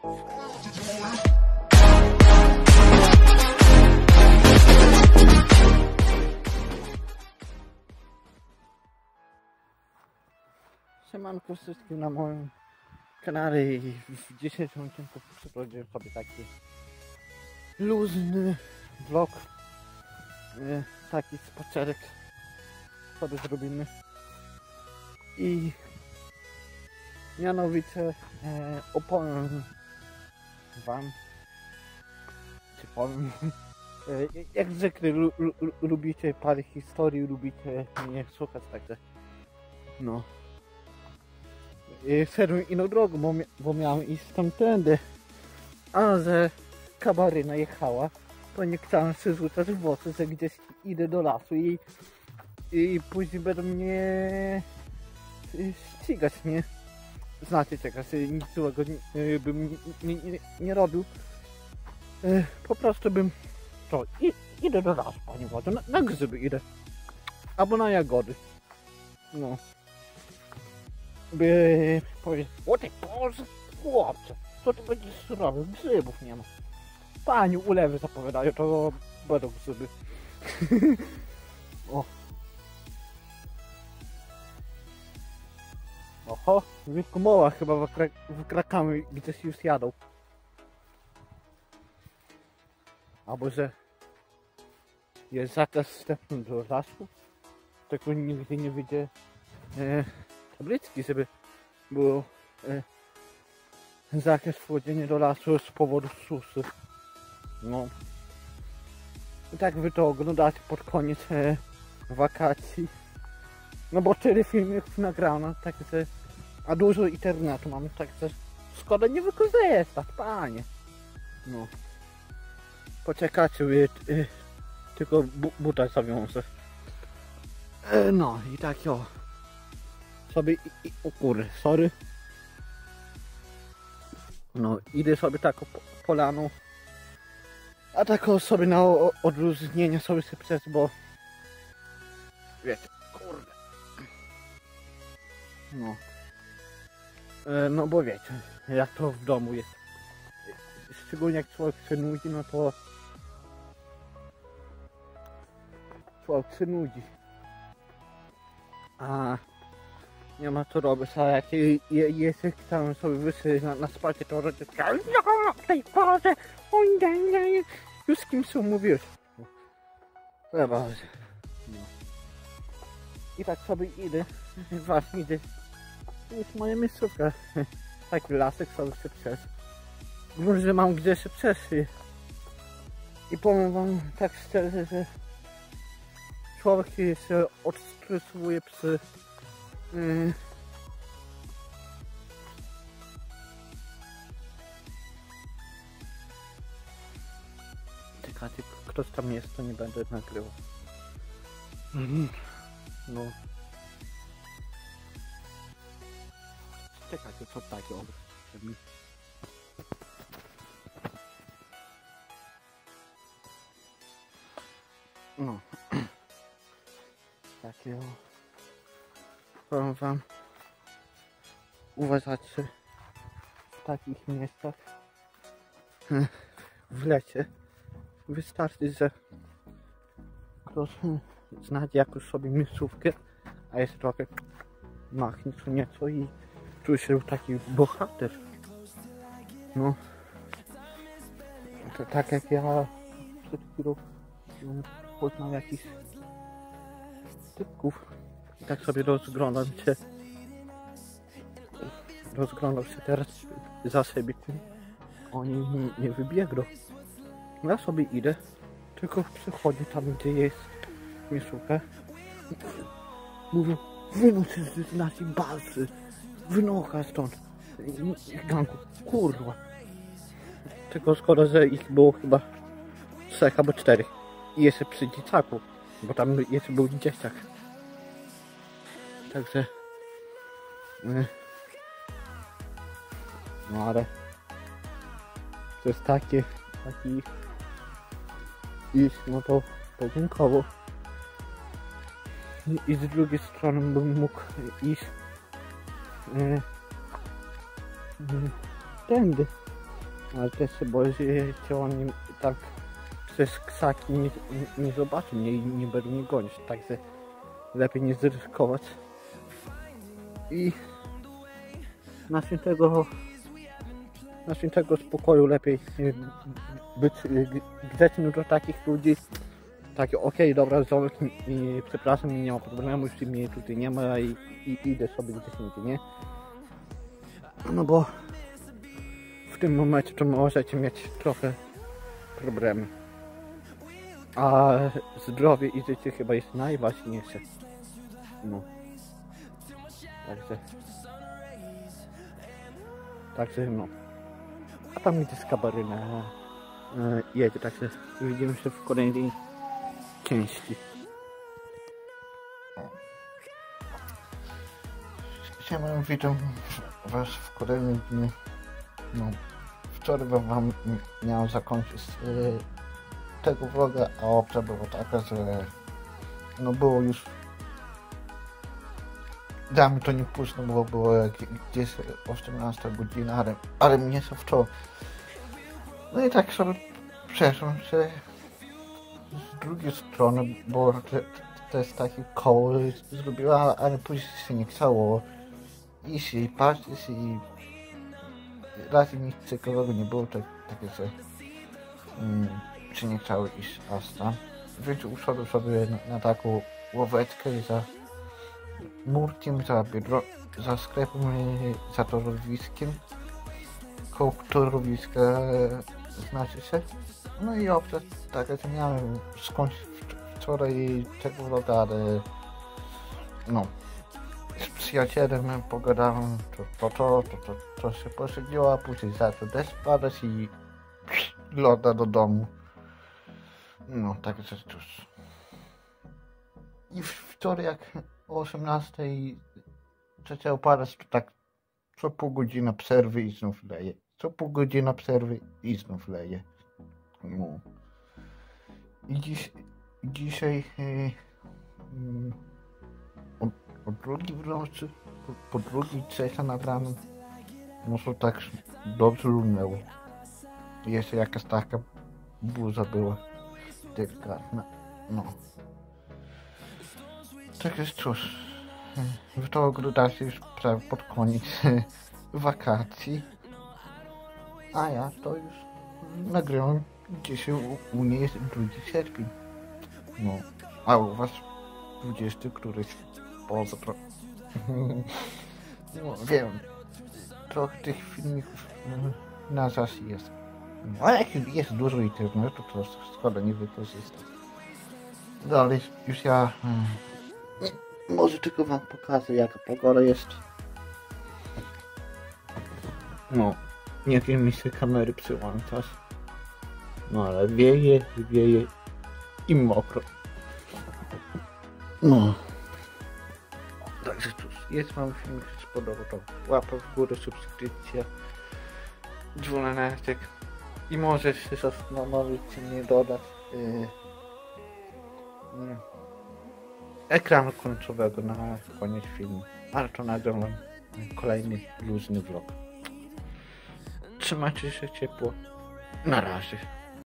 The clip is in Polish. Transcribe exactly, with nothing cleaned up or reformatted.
Siemanko wszystkim na moim kanale i w dzisiejszym odcinku przeprowadziłem sobie taki luźny vlog, taki spacerek sobie zrobimy i mianowicie e, opowiem wam, czy powiem, e, jak zwykle lu, lu, lubicie parę historii, lubicie mnie słuchać, także no. Szedłem inną drogą, bo, bo miałem iść tamtędy, a że kabaryna jechała, to nie chciałem się rzucać w oczy, że gdzieś idę do lasu i, i później będą mnie ścigać, nie? Znacie czego, że nic złego nie, bym nie, nie, nie robił, po prostu bym, to i, idę do lasu, panie władzy, na, na grzyby idę, albo na jagody, no. By powiedzieć, o ty Boże, chłopcze, co ty będziesz robił? Grzybów nie ma. Pani ulewy zapowiadają, to będą grzyby. O. Oho, wilkomoła chyba wykra wykrakamy, gdzieś już jadą. Albo że jest zakaz wstępu do lasu, tylko nigdy nie wyjdzie e, tabliczki, żeby było e, zakaz wchodzenia do lasu z powodu suszy. No. I tak wy to oglądacie pod koniec e, wakacji. No bo tyle filmów nagrano, także, a dużo internetu mamy, także szkoda nie wykorzystać, panie. No. Poczekajcie, e, e, tylko bu buta zawiążę. E, no i tak jo. Sobie, i, i, o kurde, sorry. No, idę sobie taką po, polaną. A taką sobie na o, odróżnienie sobie sobie przez, bo wiecie, kurde. No. E, no bo wiecie, jak to w domu jest. Szczególnie jak człowiek się nudzi, no to człowiek się nudzi. A nie ma co robić, a jak jest tam sobie wyszedł na, na spacie, to rodzice no w tej porze, oj nie, nie, już z kim się umówiłeś. Chyba, no. I tak sobie idę, właśnie idę, to jest moja miejscówka, taki lasek sobie się przez. Może mam gdzie się przeszli. I powiem wam tak szczerze, że człowiek się odstresuje przy Yy. Czekajcie, ktoś tam jest, to nie będę nagrywał. Mhm. No. Czekajcie, co takiego mi. No. Takiego. Powiem wam, uważajcie w takich miejscach, w lecie, wystarczy, że ktoś znajdzie jakąś sobie miejscówkę, a jest trochę machnie co nieco i czuje się taki bohater. No, to tak jak ja przed chwilą poznał jakichś typków. I tak sobie rozglądam się, rozglądam się teraz za siebie, oni nie, nie wybiegną. Ja sobie idę, tylko przychodzę tam, gdzie jest miejscówka. Mówią, wynoś się z naszej bazy, wynocha stąd, ganku, kurwa. Tylko szkoda, że ich było chyba trzech albo czterech i jeszcze przy dzieciaku, bo tam jeszcze był dzieciak. Także no ale to jest takie taki iść, no to podziękował. I z drugiej strony bym mógł iść e, e, tędy, Ale też się boję, że cię oni tak przez ksaki nie, nie, nie zobaczą mnie i nie będą mnie gonić, także lepiej nie zryzykować. I na świętego, na świętego spokoju lepiej być grzecznym do takich ludzi. Tak, okej, okay, dobra, Zolek, i przepraszam, nie ma problemu, już mnie tutaj nie ma i, i idę sobie gdzieś indziej, nie? No bo w tym momencie to możecie mieć trochę problemy. A zdrowie i życie chyba jest najważniejsze. No. Także... Także no. A tam gdzie z kabaryna e, jedzie, także widzimy się w kolejnej części. Siema, witam was w kolejnym dniu. No, wczoraj wam miałem zakończyć yy, tego vloga, a opcja była taka, że no było już dla mnie to nie późno, bo było gdzieś osiemnasta godzina, ale, ale mnie to wczoraj. No i tak sobie przeszłem się z drugiej strony, bo to, to jest takie koło zrobiła, ale później się nie chciało iść i patrzeć i raczej nic ciekawego nie było, tak, takie że um, się nie chciało iść aż tam. Więc uszedłem sobie na, na taką ławeczkę za murkiem, za biedro, za sklepem, za torowiskiem, koło torowiska znaczy się. No i opcja taka, że miałem skończyć wczoraj tego vloga, ale no z przyjacielem pogadałem, to to, to, to, to, to się posiedziło, a później zaczął deszcz padać i loda do domu. No, tak że cóż. I wczoraj jak o osiemnastej zaczęło padać, to tak co pół godziny przerwy i znów leje. Co pół godziny przerwy i znów leje. No. I dziś, dzisiaj yy, yy, o, o drugiej w nocy, po, po drugiej, trzecia nad ranem, no to tak dobrze lunęło. Jeszcze jakaś taka burza była delikatna. No. Tak jest, cóż. W to oglądacie już prawie pod koniec wakacji. A ja to już nagrałem. Dzisiaj u, u mnie jest drugi sierpień. No. A u was dwudziesty któryś pozdro. No wiem. Trochę tych filmików na czas jest. No, a jak jest dużo internetu, to szkoda nie wykorzystać. Dalej już ja hmm, może tylko wam pokażę, jaka pogoda jest. No, nie wiem, mi się kamery przyłączać. No ale wieje, wieje i mokro. No. Także cóż, jest wam film, który się spodobał, to łapa w górę, subskrypcja, dzwoneczek i może się zastanowić, czy nie dodać yy, yy, ekranu końcowego na koniec filmu, ale to nagram wam kolejny luźny vlog. Trzymajcie się ciepło, na razie.